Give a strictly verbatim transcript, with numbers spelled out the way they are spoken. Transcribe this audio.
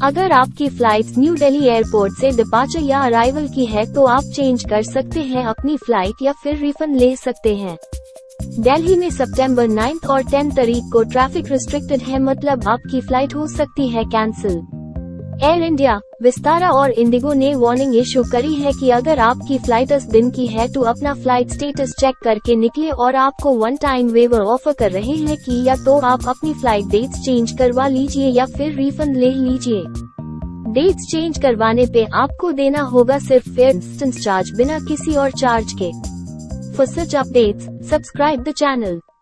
अगर आपकी flight New Delhi airport से डिपार्चर या अराइवल की है तो आप चेंज कर सकते हैं अपनी फ्लाइट या फिर रिफंड ले सकते हैं। दिल्ली में सितंबर नाइन्थ और टेंथ तारीख को ट्रैफिक रिस्ट्रिक्टेड है, मतलब आपकी फ्लाइट हो सकती है कैंसिल। एयर इंडिया, विस्तारा और इंडिगो ने वार्निंग इशू करी है कि अगर आपकी फ्लाइट दस दिन की है तो अपना फ्लाइट स्टेटस चेक करके निकले, और आपको वन टाइम वेवर ऑफर कर रहे हैं कि या तो आप अपनी फ्लाइट डेट्स चेंज करवा लीजिए या फिर रिफंड ले लीजिए। डेट्स चेंज करवाने पे आपको देना होगा सिर्फ फेयर डिस्टेंस चार्ज बिना किसी और चार्ज के। For such updates, subscribe the channel.